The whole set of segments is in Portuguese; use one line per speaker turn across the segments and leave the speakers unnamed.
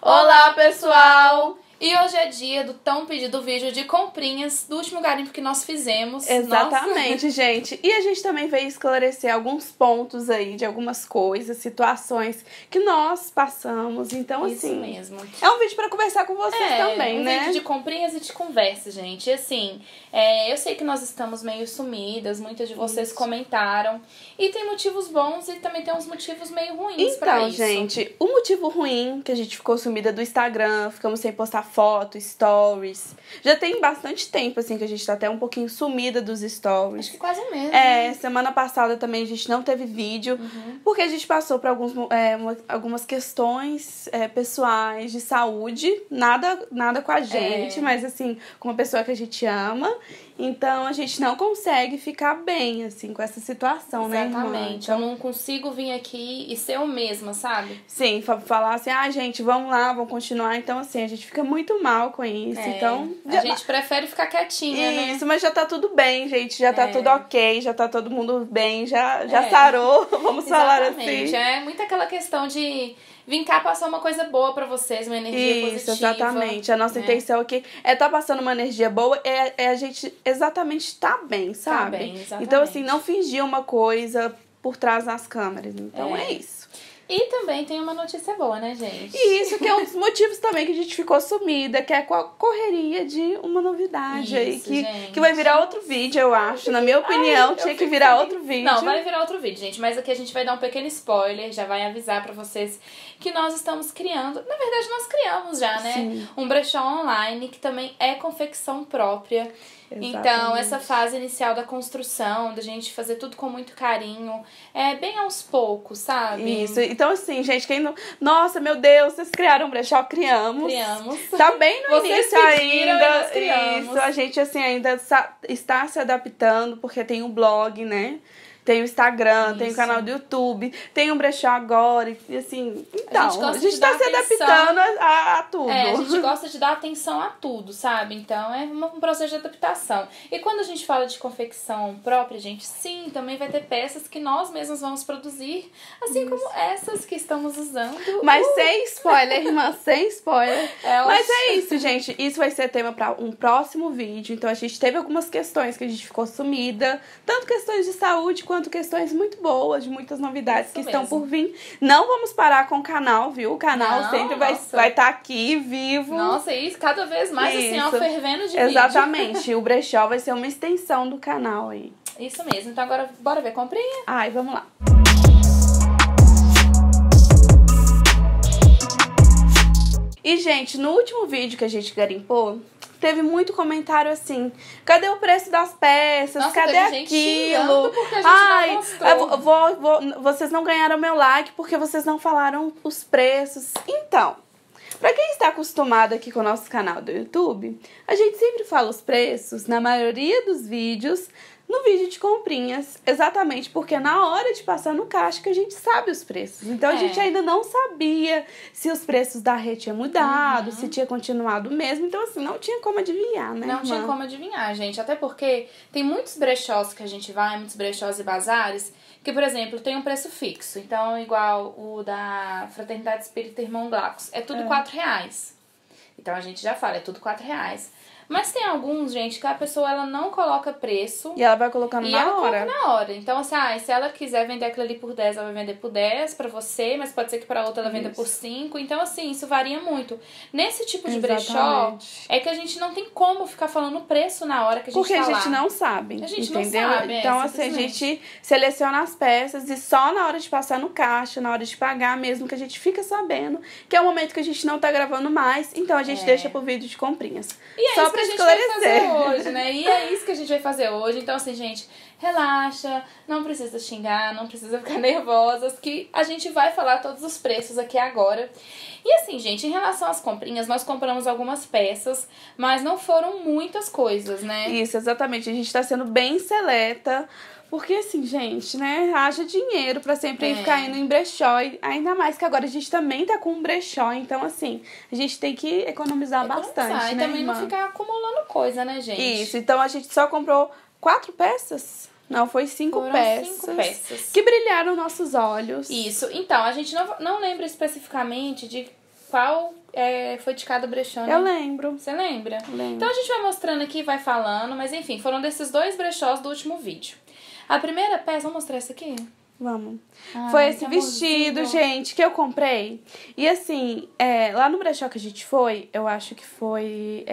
Olá, pessoal! E hoje é dia do tão pedido vídeo de comprinhas do último garimpo que nós fizemos.
Exatamente, gente. E a gente também veio esclarecer alguns pontos aí de algumas coisas, situações que nós passamos. Então,
Isso
assim,
mesmo.
é um vídeo pra conversar com vocês também, né?
Vídeo de comprinhas e de conversa, gente. E assim, eu sei que nós estamos meio sumidas, muitas de vocês comentaram. E tem motivos bons e também tem uns motivos meio ruins pra isso.
Então, gente, o motivo ruim que a gente ficou sumida do Instagram, ficamos sem postar foto, stories. Já tem bastante tempo, assim, que a gente tá até um pouquinho sumida dos stories.
Acho que quase um mês,
semana passada também a gente não teve vídeo, porque a gente passou por algumas questões pessoais de saúde, nada com a gente, mas assim, com uma pessoa que a gente ama. Então, a gente não consegue ficar bem, assim, com essa situação, né, irmã?
Exatamente. Eu não consigo vir aqui e ser eu mesma, sabe?
Sim, falar assim, gente, vamos lá, vamos continuar. Então, assim, a gente fica muito mal com isso. Então,
a gente prefere ficar quietinha, né?
Isso, mas já tá tudo bem, gente. Já tá tudo ok, já tá todo mundo bem, já sarou, vamos falar assim.
É muito aquela questão de vim cá passar uma coisa boa pra vocês, uma energia positiva.
Isso, exatamente. A nossa intenção aqui é tá passando uma energia boa, é a gente exatamente tá bem, sabe?
Tá bem, exatamente.
Então, assim, não fingir uma coisa por trás das câmeras. Então, é isso.
E também tem uma notícia boa, né, gente?
E isso que é um dos motivos também que a gente ficou sumida, que é com a correria de uma novidade aí, que vai virar outro vídeo, eu acho. Na minha opinião, tinha que virar outro vídeo.
Não, vai virar outro vídeo, gente, mas aqui a gente vai dar um pequeno spoiler, já vai avisar pra vocês que nós estamos criando, na verdade nós criamos já, né?
Sim.
Um brechó online que também é confecção própria.
Exatamente.
Então, essa fase inicial da construção, da gente fazer tudo com muito carinho, bem aos poucos, sabe?
Isso. Então, assim, gente, quem não... Nossa, meu Deus, vocês criaram um brechó? Criamos. Tá bem no
vocês
início
pediram
ainda.
E nós criamos.
Isso, a gente, assim, ainda está se adaptando, porque tem um blog, né? Tem o Instagram, tem o canal do YouTube, tem um brechó agora, e assim... Então, a gente tá se adaptando a tudo.
A gente gosta de dar atenção a tudo, sabe? Então, é um processo de adaptação. E quando a gente fala de confecção própria, gente, sim, também vai ter peças que nós mesmos vamos produzir, assim como essas que estamos usando.
Mas sem spoiler, irmã, sem spoiler. Mas é isso, gente. Isso vai ser tema para um próximo vídeo. Então, a gente teve algumas questões que a gente ficou sumida, tanto questões de saúde quanto questões muito boas, de muitas novidades que estão por vir. Não vamos parar com o canal, viu? O canal sempre vai estar aqui, vivo.
Nossa, isso cada vez mais assim, ó, fervendo de vídeo.
Exatamente. O brechó vai ser uma extensão do canal aí.
Isso mesmo. Então agora bora ver a comprinha?
Ai, vamos lá. E, gente, no último vídeo que a gente garimpou, teve muito comentário assim, cadê o preço das peças?
Nossa,
cadê aquilo?
Porque a gente não
mostrou. Vocês não ganharam meu like porque vocês não falaram os preços. Então, pra quem está acostumado aqui com o nosso canal do YouTube, a gente sempre fala os preços, na maioria dos vídeos, no vídeo de comprinhas, exatamente porque na hora de passar no caixa que a gente sabe os preços. Então a gente ainda não sabia se os preços da rede tinham mudado, se tinha continuado o mesmo. Então assim, não tinha como adivinhar, né,
Não tinha como adivinhar, gente. Até porque tem muitos brechós que a gente vai, muitos brechós e bazares, que, por exemplo, tem um preço fixo. Então, igual o da Fraternidade Espírita Irmão Glacos, é tudo R$4. Então a gente já fala, é tudo R$4. Mas tem alguns, gente, que a pessoa ela não coloca preço.
E ela vai colocando na hora.
Coloca na hora. Então, assim, se ela quiser vender aquilo ali por 10, ela vai vender por 10 pra você, mas pode ser que pra outra ela venda por 5. Então, assim, isso varia muito. Nesse tipo de brechó, é que a gente não tem como ficar falando o preço na hora que a gente
Porque a gente não sabe.
A gente
entendeu?
não sabe.
Então, assim, a gente seleciona as peças e só na hora de passar no caixa, na hora de pagar mesmo, que a gente fica sabendo que é o momento que a gente não tá gravando mais. Então, a gente deixa pro vídeo de comprinhas.
E é isso que a gente vai fazer hoje, né? E é isso que a gente vai fazer hoje. Então, assim, gente, relaxa, não precisa xingar, não precisa ficar nervosas, que a gente vai falar todos os preços aqui agora. E assim, gente, em relação às comprinhas, nós compramos algumas peças, mas não foram muitas coisas, né?
Isso, exatamente. A gente tá sendo bem seleta. Porque assim, gente, né, haja dinheiro pra sempre ficar indo em brechó. E ainda mais que agora a gente também tá com um brechó. Então, assim, a gente tem que economizar bastante,
e
né,
também
irmã?
não ficar acumulando coisa, né, gente?
Isso, então a gente só comprou 4 peças. Não, foi 5 peças.
5 peças.
Que brilharam nossos olhos.
Isso, então, a gente não lembra especificamente de qual foi de cada brechó, né?
Eu lembro.
Você lembra?
Lembro.
Então a gente vai mostrando aqui, vai falando, mas enfim, foram desses 2 brechós do último vídeo. A primeira peça, vamos mostrar essa aqui?
Vamos.
Ai,
Foi esse
que
vestido,
amorzinho.
gente, que eu comprei. E assim, lá no brechó que a gente foi, eu acho que foi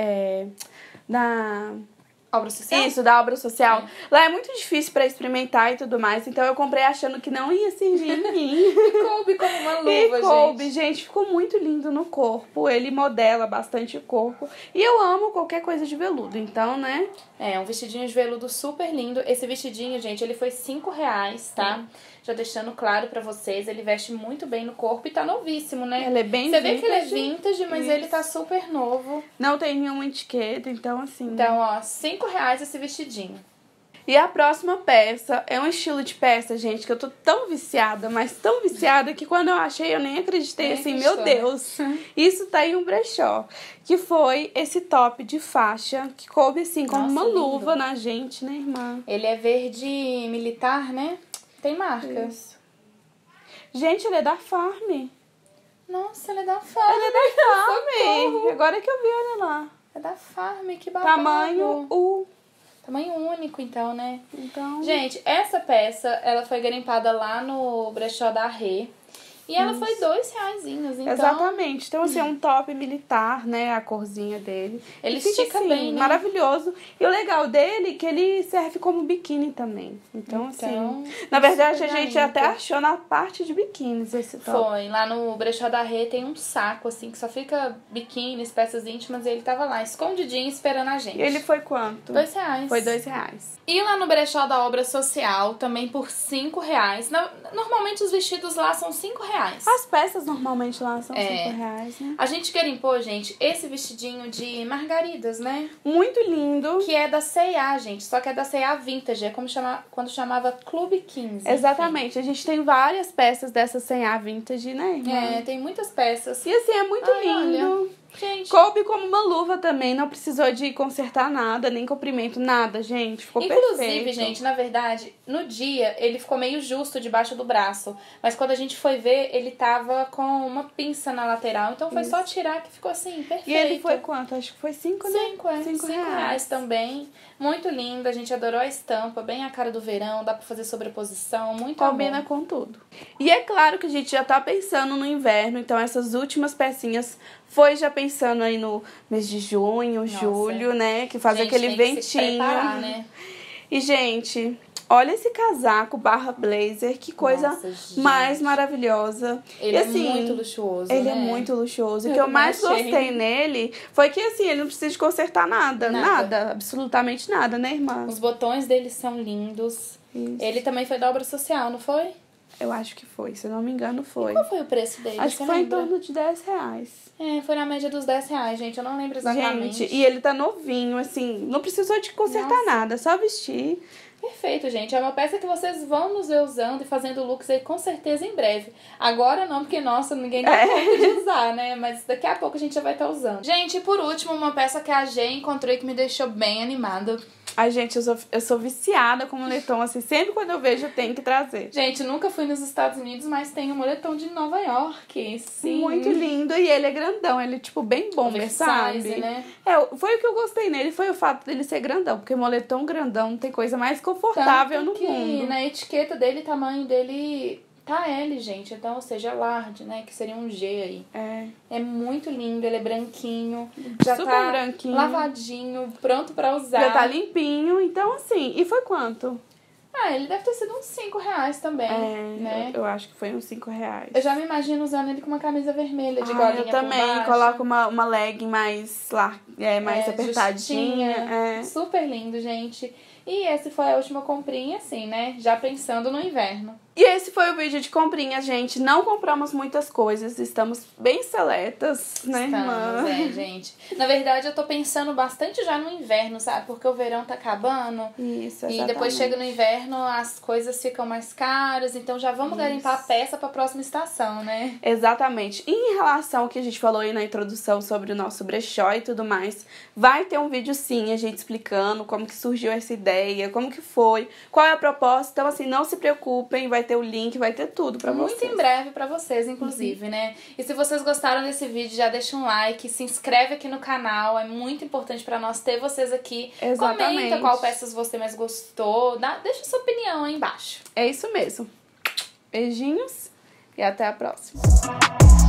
na...
Obra social?
Isso, da obra social. Lá é muito difícil pra experimentar e tudo mais, então eu comprei achando que não ia servir em mim.
E coube como uma luva,
E coube,
gente.
gente, ficou muito lindo no corpo. Ele modela bastante o corpo. E eu amo qualquer coisa de veludo, então, né?
É, um vestidinho de veludo super lindo. Esse vestidinho, gente, ele foi R$5, tá? Já deixando claro pra vocês, ele veste muito bem no corpo e tá novíssimo, né?
Ele é bem
Você vê que ele é
vintage.
vintage, mas
Isso.
ele tá super novo.
Não tem nenhuma etiqueta, então assim...
Então, ó, R$5 esse vestidinho.
E a próxima peça é um estilo de peça, gente, que eu tô tão viciada, mas tão viciada, que quando eu achei eu nem acreditei,
Nem
assim,
acreditou,
meu
né?
Deus, isso tá em um brechó. Que foi esse top de faixa, que coube assim, como
Nossa,
uma
lindo.
luva na gente, né, irmã?
Ele é verde militar, né? Tem marca.
Isso. Gente, ele é da Farm.
Nossa, ele é da Farm.
Ele é da
Socorro.
Farm. Agora que eu vi, olha lá.
É da Farm, que babado.
Tamanho U.
Tamanho único, então, né?
Então...
Gente, essa peça, ela foi garimpada lá no brechó da Rê. E ela foi R$2, então...
Exatamente. Então, assim, é um top militar, né? A corzinha dele.
Ele
E fica,
estica
assim,
bem, né?
Maravilhoso. E o legal dele é que ele serve como biquíni também. Então,
Então,
assim... Na verdade,
super
a gente
garimpo.
até achou na parte de biquínis esse top.
Foi. Lá no brechó da Rê tem um saco, assim, que só fica biquínis, peças íntimas. E ele tava lá, escondidinho, esperando a gente.
E ele foi quanto?
R$2.
Foi R$2.
E lá no brechó da Obra Social, também por R$5. Normalmente os vestidos lá são R$5.
As peças normalmente lá são
É.
R$5, né?
A gente garimpou, gente, esse vestidinho de margaridas, né?
Muito lindo.
Que é da C&A, gente. Só que é da C&A Vintage. É como quando chamava Clube 15.
Exatamente. A gente tem várias peças dessa C&A vintage, né, irmã?
É, tem muitas peças.
E assim, é muito
Ai,
lindo.
olha. Gente,
Coube como uma luva também, não precisou de consertar nada, nem comprimento, nada, gente. Ficou
inclusive,
perfeito.
gente, na verdade, no dia ele ficou meio justo debaixo do braço. Mas quando a gente foi ver, ele tava com uma pinça na lateral. Então foi só tirar que ficou assim, perfeito.
E ele foi quanto? Acho que foi 5, né?
R$5 também. Muito lindo, a gente adorou a estampa, bem a cara do verão, dá pra fazer sobreposição, muito
Combina
amor.
com tudo. E é claro que a gente já tá pensando no inverno, então essas últimas pecinhas foi já pensando aí no mês de junho, julho, né? Que faz
Gente,
aquele
tem que se
ventinho.
preparar, né?
E, gente, olha esse casaco barra blazer, que coisa
Nossa, gente.
mais maravilhosa.
Ele
E,
é
assim,
muito luxuoso,
Ele
né?
é muito luxuoso. O
Eu
que eu
também
mais
achei.
gostei nele foi que, assim, ele não precisa de consertar nada.
Nada.
Absolutamente nada, né, irmã?
Os botões dele são lindos.
Isso.
Ele também foi da Obra Social, não foi?
Eu acho que foi, se eu não me engano, foi.
Qual foi o preço dele?
Acho que
Você
foi
lembra?
em torno de R$10.
É, foi na média dos R$10, gente. Eu não lembro exatamente.
Gente, e ele tá novinho, assim, não precisou de consertar
Nossa.
nada, só vestir.
Perfeito, gente. É uma peça que vocês vão nos ver usando e fazendo looks aí com certeza em breve. Agora não, porque, nossa, ninguém dá conta de usar, né? Mas daqui a pouco a gente já vai estar usando. Gente, e por último, uma peça que a G encontrou e que me deixou bem animada.
Ai, gente, eu sou viciada com moletom, assim, sempre quando eu vejo eu tenho que trazer.
Gente, nunca fui nos Estados Unidos, mas tem um moletom de Nova York. Sim.
Muito lindo, e ele é grandão, ele é, tipo, bem bomber,
Oversize,
sabe?
né?
Foi o que eu gostei nele, foi o fato dele ser grandão, porque moletom grandão não tem coisa mais confortável
Tanto
no
que
mundo.
na etiqueta dele, o tamanho dele tá L, gente. Então, ou seja, large, né? Que seria um G aí. É muito lindo, ele é branquinho. Já
Super
tá
branquinho.
lavadinho, pronto pra usar.
Já tá limpinho, então assim, e foi quanto?
Ah, ele deve ter sido uns R$5 também, né?
Eu acho que foi uns R$5.
Eu já me imagino usando ele com uma camisa vermelha de
Ah,
golinha
eu também
por baixo.
coloco uma legging mais apertadinha.
justinha. Super lindo, gente. E esse foi a última comprinha, assim, né? Já pensando no inverno.
E esse foi o vídeo de comprinha, gente. Não compramos muitas coisas, estamos bem seletas, né, irmã?
Estamos, gente. Na verdade, eu tô pensando bastante já no inverno, sabe? Porque o verão tá acabando.
Isso,
E
exatamente.
depois chega no inverno, as coisas ficam mais caras. Então já vamos garimpar a peça pra próxima estação, né?
Exatamente. E em relação ao que a gente falou aí na introdução sobre o nosso brechó e tudo mais, opiniões. Vai ter um vídeo sim, a gente explicando como que surgiu essa ideia, como que foi, qual é a proposta. Então, assim, não se preocupem, vai ter o link, vai ter tudo pra vocês.
Muito em breve pra vocês, inclusive, né? E se vocês gostaram desse vídeo, já deixa um like, se inscreve aqui no canal, é muito importante pra nós ter vocês aqui.
Exatamente.
Comenta qual peças você mais gostou, deixa sua opinião aí embaixo.
É isso mesmo. Beijinhos e até a próxima.